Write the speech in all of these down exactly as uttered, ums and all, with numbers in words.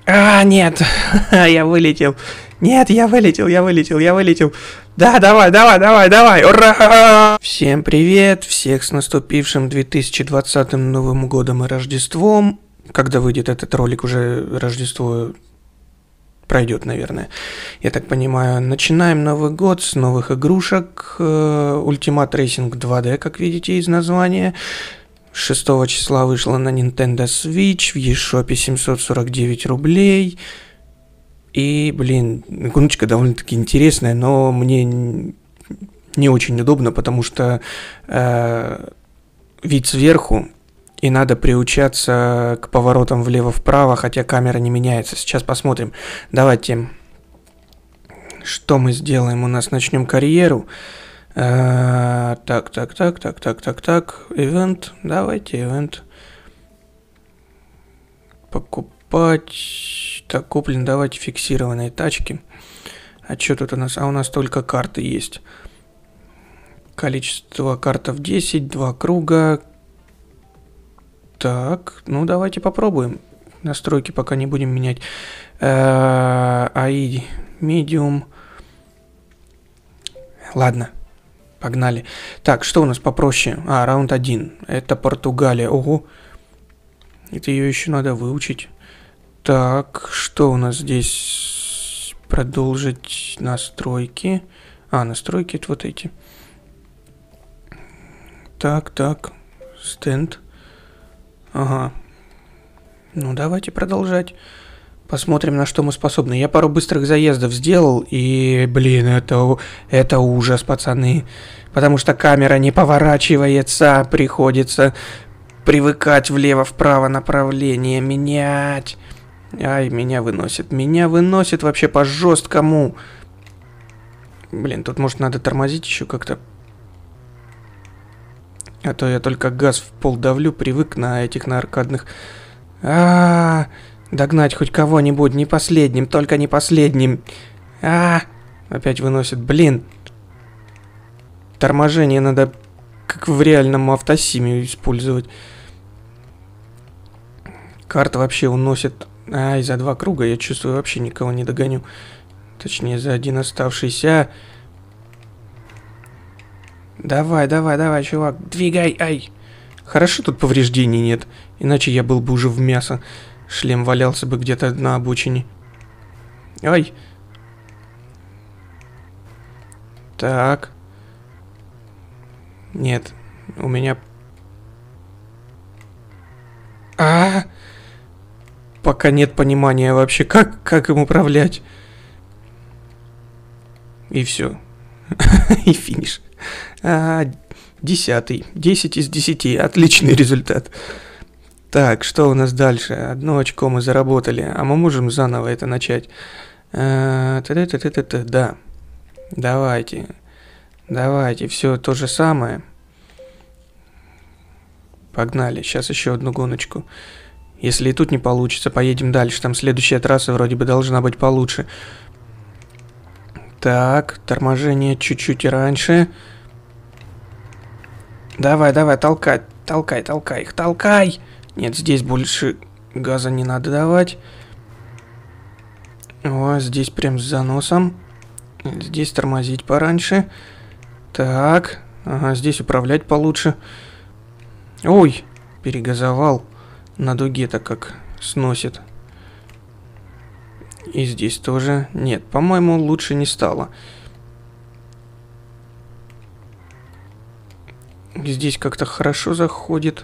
А, нет, я вылетел. Нет, я вылетел, я вылетел, я вылетел. Да, давай, давай, давай, давай, ура! Всем привет, всех с наступившим две тысячи двадцатым Новым Годом и Рождеством. Когда выйдет этот ролик, уже Рождество пройдет, наверное. Я так понимаю, начинаем Новый год с новых игрушек. Ultimate Racing два дэ, как видите из названия. шестого числа вышла на Nintendo Switch, в eShop семьсот сорок девять рублей. И, блин, игрушечка довольно-таки интересная, но мне не очень удобно, потому что э, вид сверху, и надо приучаться к поворотам влево-вправо, хотя камера не меняется. Сейчас посмотрим. Давайте, что мы сделаем? У нас начнем карьеру. Uh, так, так, так, так, так, так, так. Ивент. Давайте ивент. Покупать. Так, куплен. Давайте фиксированные тачки. А что тут у нас? А у нас только карты есть. Количество картов десять, два круга. Так, ну давайте попробуем. Настройки пока не будем менять. Uh, эй ай, medium. Ладно. Погнали. Так, что у нас попроще? А, раунд один. Это Португалия. Ого. Это ее еще надо выучить. Так, что у нас здесь? Продолжить настройки. А, настройки это вот эти. Так, так. Стенд. Ага. Ну, давайте продолжать. Посмотрим, на что мы способны. Я пару быстрых заездов сделал, и, блин, это, это ужас, пацаны. Потому что камера не поворачивается, приходится привыкать влево-вправо направление, менять. Ай, меня выносит. Меня выносит вообще по жесткому. Блин, тут, может, надо тормозить еще как-то. А то я только газ в пол давлю, привык на этих, на аркадных. А-а-а. Догнать хоть кого-нибудь, не последним, только не последним. А, опять выносит, блин. Торможение надо как в реальном автосиме использовать. Карта вообще уносит. Ай, за два круга я чувствую, вообще никого не догоню. Точнее, за один оставшийся. Давай, давай, давай, чувак, двигай, ай. Хорошо, тут повреждений нет, иначе я был бы уже в мясо. Шлем валялся бы где-то на обочине. Ай. Так. Нет. У меня... А, -а, а Пока нет понимания вообще, как, как им управлять. И все. И финиш. А, десятый. Десять из десяти. Отличный результат. Так, что у нас дальше? Одно очко мы заработали, а мы можем заново это начать. А, та-та-та-та-та, да. Давайте. Давайте, все то же самое. Погнали, сейчас еще одну гоночку. Если и тут не получится, поедем дальше. Там следующая трасса вроде бы должна быть получше. Так, торможение чуть-чуть раньше. Давай, давай, толкай, толкай, толкай их, толкай! Нет, здесь больше газа не надо давать. О, здесь прям с заносом. Здесь тормозить пораньше. Так. Ага, здесь управлять получше. Ой, перегазовал. На дуге-то как сносит. И здесь тоже. Нет, по-моему, лучше не стало. Здесь как-то хорошо заходит.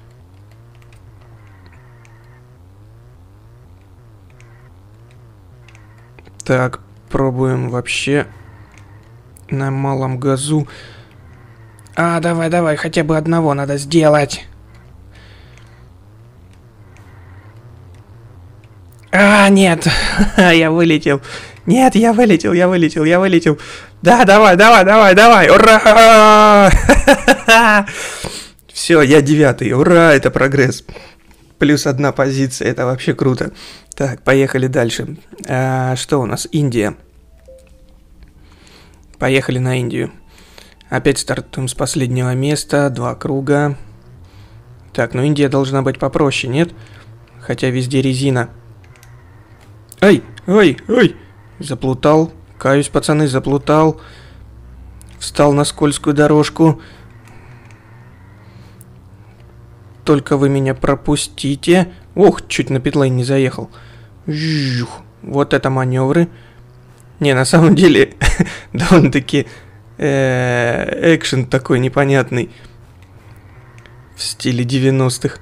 Так, пробуем вообще на малом газу. А, давай, давай, хотя бы одного надо сделать. А, нет, я вылетел. Нет, я вылетел, я вылетел, я вылетел. Да, давай, давай, давай, давай, ура! Все, я девятый, ура, это прогресс. Плюс одна позиция, это вообще круто. Так, поехали дальше. А, что у нас? Индия. Поехали на Индию. Опять стартуем с последнего места. Два круга. Так, ну Индия должна быть попроще, нет? Хотя везде резина. Ай, ой, ой. Заплутал. Каюсь, пацаны, заплутал. Встал на скользкую дорожку. Только вы меня пропустите. Ох, чуть на питлейн не заехал. Жух. Вот это маневры. Не, на самом деле, довольно-таки экшен такой непонятный. В стиле девяностых.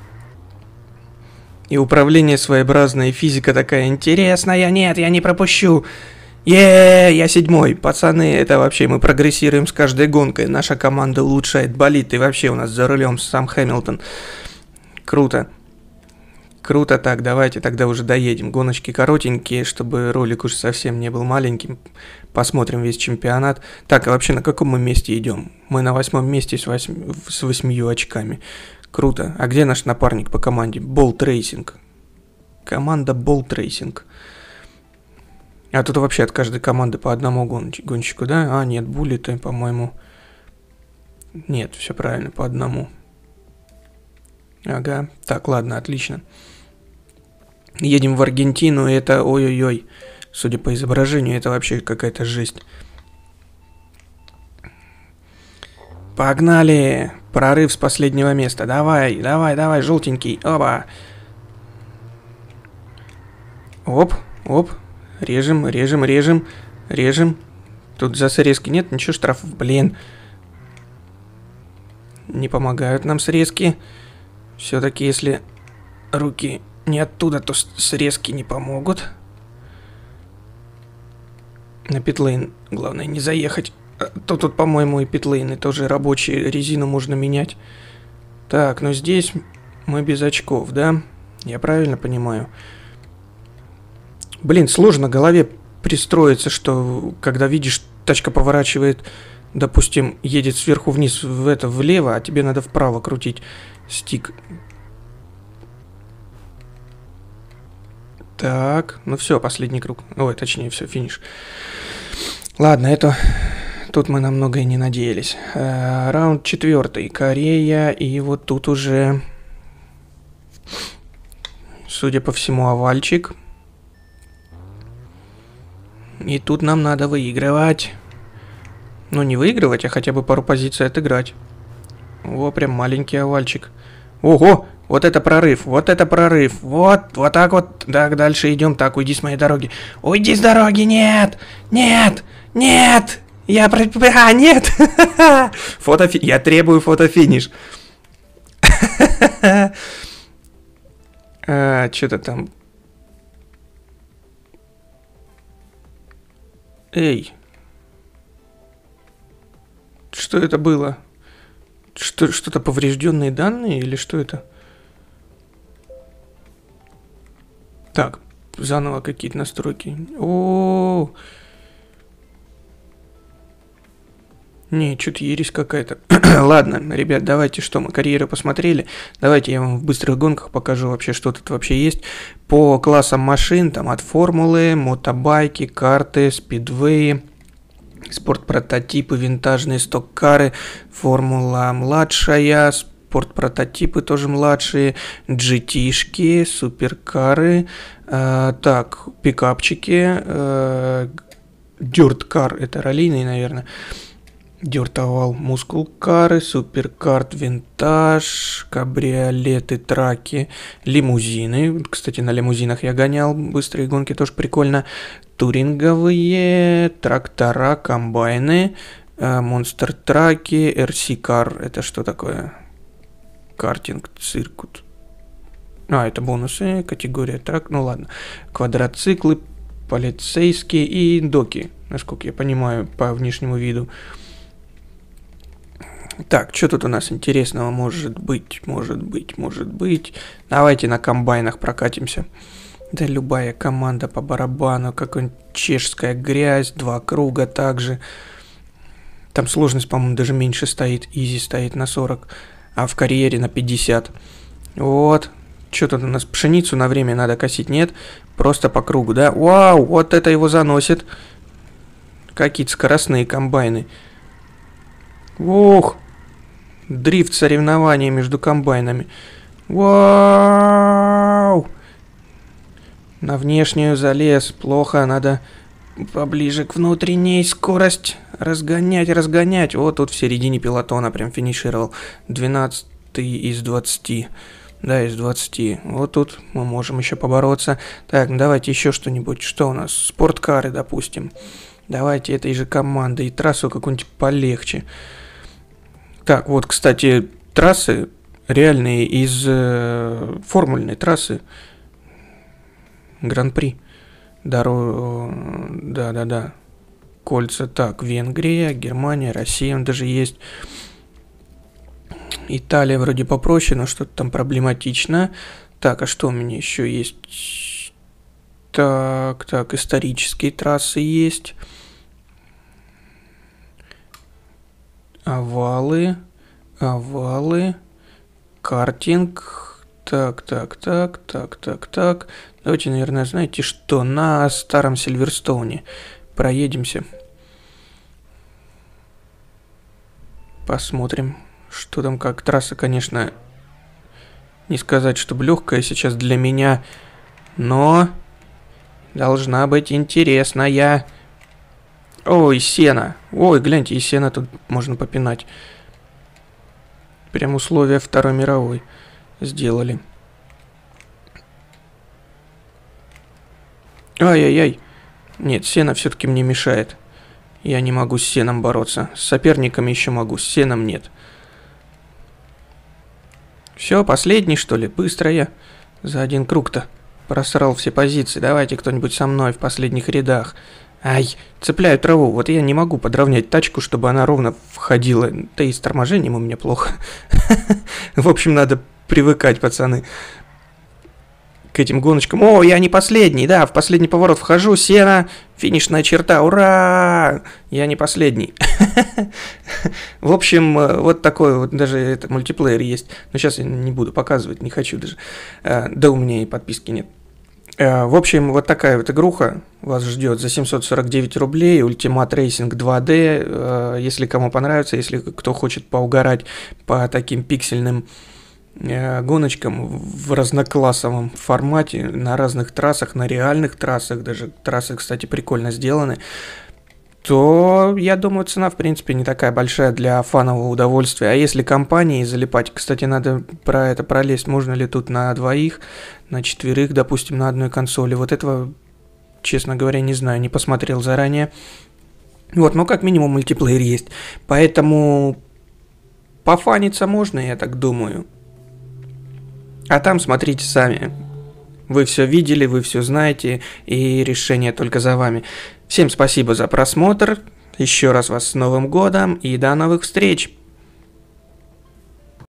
И управление своеобразное, и физика такая интересная. Нет, я не пропущу. Еее, я седьмой. Пацаны, это вообще мы прогрессируем с каждой гонкой. Наша команда улучшает болид. И вообще у нас за рулем сам Хэмилтон. Круто. Круто, так, давайте тогда уже доедем. Гоночки коротенькие, чтобы ролик уж совсем не был маленьким. Посмотрим весь чемпионат. Так, а вообще на каком мы месте идем? Мы на восьмом месте с, восьми, с восьмью очками. Круто. А где наш напарник по команде? Bolt Racing. Команда Bolt Racing. А тут вообще от каждой команды по одному гон- гонщику, да? А, нет, буллеты, по-моему. Нет, все правильно, по одному. Ага, так, ладно, отлично. Едем в Аргентину, и это ой-ой-ой. Судя по изображению, это вообще какая-то жесть. Погнали! Прорыв с последнего места. Давай, давай, давай, желтенький. Оба! Оп, оп. Режем, режем, режем, режем. Тут за срезки нет, ничего, штрафов, блин. Не помогают нам срезки. Все-таки, если руки не оттуда, то срезки не помогут. На питлейн главное не заехать. То тут, по-моему, и питлейны тоже рабочие, резину можно менять. Так, но здесь мы без очков, да? Я правильно понимаю? Блин, сложно голове пристроиться, что когда видишь, тачка поворачивает, допустим, едет сверху вниз в это влево, а тебе надо вправо крутить стик. Так, ну все, последний круг. Ой, точнее, все, финиш. Ладно, это... Тут мы на многое не надеялись. Э, раунд четвертый. Корея. И вот тут уже, судя по всему, овальчик. И тут нам надо выигрывать. Ну, не выигрывать, а хотя бы пару позиций отыграть. О, прям маленький овальчик. Ого! Вот это прорыв, вот это прорыв. Вот, вот так вот. Так, дальше идем. Так, уйди с моей дороги. Уйди с дороги, нет! Нет! Нет! Я про... А, нет! Фотофи... Я требую фотофиниш. а, Что-то там... Эй. Что это было? Что, что-то поврежденные данные или что это? Так, заново какие-то настройки. О, -о, -о. Не, что-то ересь какая-то. Ладно, ребят, давайте что, мы карьеру посмотрели. Давайте я вам в быстрых гонках покажу вообще, что тут вообще есть. По классам машин, там от формулы, мотобайки, карты, спидвеи, спорт-прототипы, винтажные сток-кары, формула младшая, спорт-прототипы тоже младшие, джи ти-шки, суперкары, э, так, пикапчики, э, дёрт-кар, это раллийный, наверное. Дёрт-овал, мускул-кары, суперкарт, винтаж, кабриолеты, траки, лимузины. Кстати, на лимузинах я гонял, быстрые гонки тоже прикольно. Туринговые, трактора, комбайны, монстр-траки, эр си-кар. Это что такое? Картинг, циркут. А, это бонусы, категория трак, ну ладно. Квадроциклы, полицейские и доки, насколько я понимаю, по внешнему виду. Так, что тут у нас интересного может быть, может быть, может быть. Давайте на комбайнах прокатимся. Да любая команда по барабану, какая-нибудь чешская грязь, два круга также. Там сложность, по-моему, даже меньше стоит, изи стоит на сорок, а в карьере на пятьдесят. Вот, что тут у нас, пшеницу на время надо косить, нет? Просто по кругу, да? Вау, вот это его заносит. Какие-то скоростные комбайны. Ух, дрифт соревнования между комбайнами. Вау! На внешнюю залез. Плохо, надо поближе к внутренней. Скорость разгонять, разгонять. Вот тут в середине пелотона прям финишировал. двенадцатый из двадцати. Да, из двадцати. Вот тут мы можем еще побороться. Так, ну давайте еще что-нибудь. Что у нас? Спорткары, допустим. Давайте этой же командой. И трассу какую-нибудь полегче. Так, вот, кстати, трассы реальные из э, формульной трассы. Гран-при. Дорога. Да-да-да. Кольца. Так, Венгрия, Германия, Россия даже есть. Италия вроде попроще, но что-то там проблематично. Так, а что у меня еще есть? Так, так, исторические трассы есть. Овалы, овалы, картинг. Так, так, так, так, так, так. Давайте, наверное, знаете что? На старом Сильверстоуне проедемся. Посмотрим, что там как. Трасса, конечно, не сказать, чтобы легкая сейчас для меня, но должна быть интересная. Ой, сено. Ой, гляньте, и сено тут можно попинать. Прям условия Второй мировой сделали. Ай-яй-яй. Нет, сено все-таки мне мешает. Я не могу с сеном бороться. С соперниками еще могу, с сеном нет. Все, последний, что ли? Быстро я за один круг-то просрал все позиции. Давайте кто-нибудь со мной в последних рядах. Ай, цепляю траву. Вот я не могу подровнять тачку, чтобы она ровно входила. Да и с торможением у меня плохо. В общем, надо привыкать, пацаны, к этим гоночкам. О, я не последний, да, в последний поворот вхожу, сено, финишная черта, ура! Я не последний. В общем, вот такой вот даже этот мультиплеер есть. Но сейчас я не буду показывать, не хочу даже. Да у меня и подписки нет. В общем, вот такая вот игруха вас ждет за семьсот сорок девять рублей. Ultimate Racing два дэ. Если кому понравится, если кто хочет поугарать по таким пиксельным гоночкам в разноклассовом формате, на разных трассах, на реальных трассах, даже трассы, кстати, прикольно сделаны, то, я думаю, цена, в принципе, не такая большая для фанового удовольствия. А если компанией залипать, кстати, надо про это пролезть, можно ли тут на двоих, на четверых, допустим, на одной консоли. Вот этого, честно говоря, не знаю, не посмотрел заранее. Вот, но как минимум мультиплеер есть. Поэтому пофаниться можно, я так думаю. А там смотрите сами. Вы все видели, вы все знаете, и решение только за вами. Всем спасибо за просмотр. Еще раз вас с Новым годом и до новых встреч!